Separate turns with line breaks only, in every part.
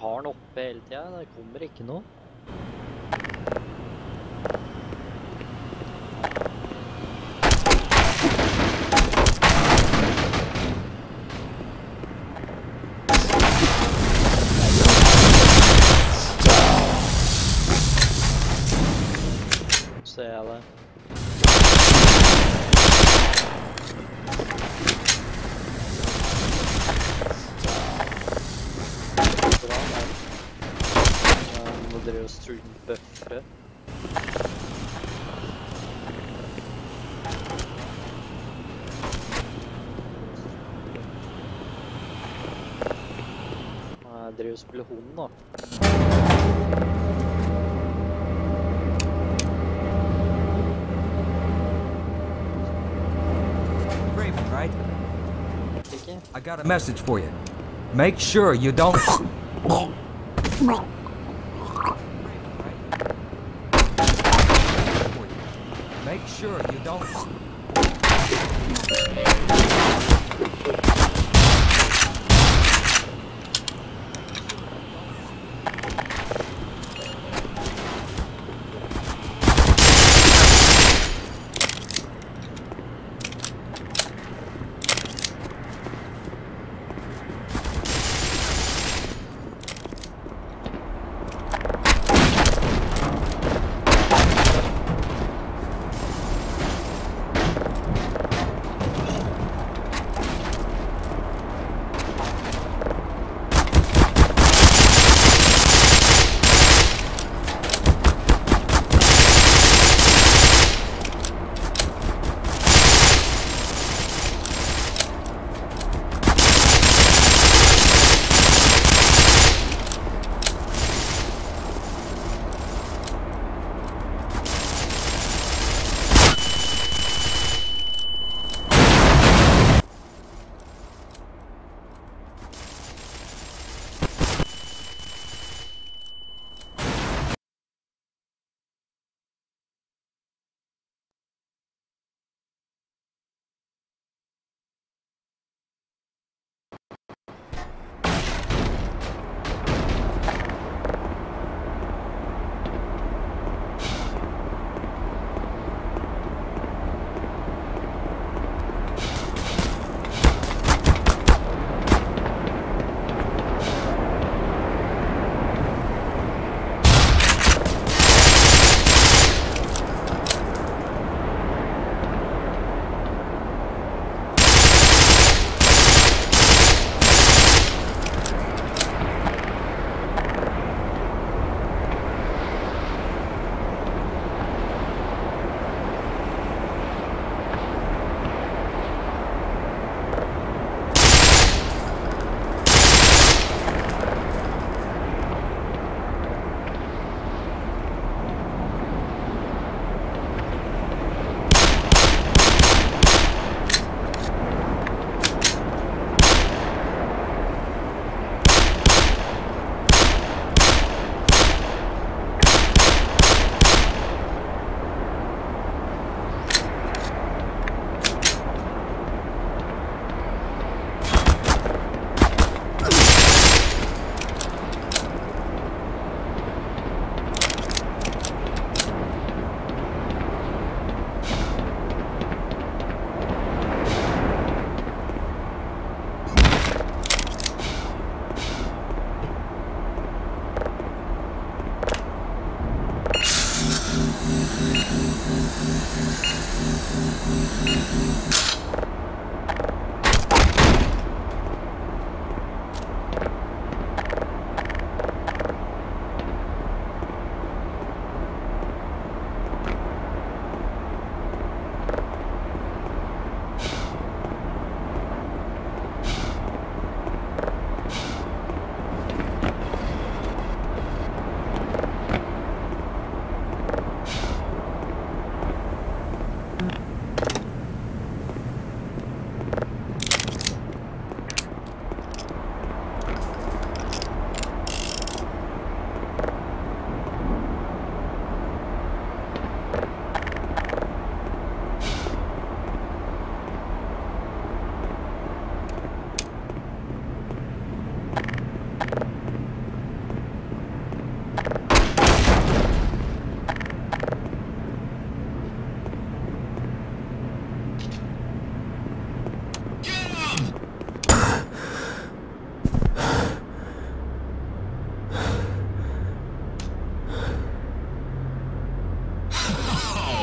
har den oppe hele tiden, det kommer ikke noe. Ser jeg det. Bra der. Må dere jo stream buffere. Jeg driver og spiller hund da.
Right? I got a message for you. Make sure you don't... Make sure you don't...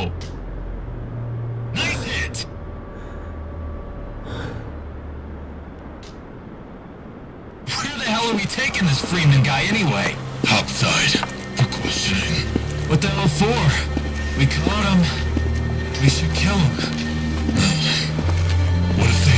go! Nice hit! Where the hell are we taking this Freeman guy anyway? Outside. For questioning. What the hell for? We caught him. We should kill him. What if they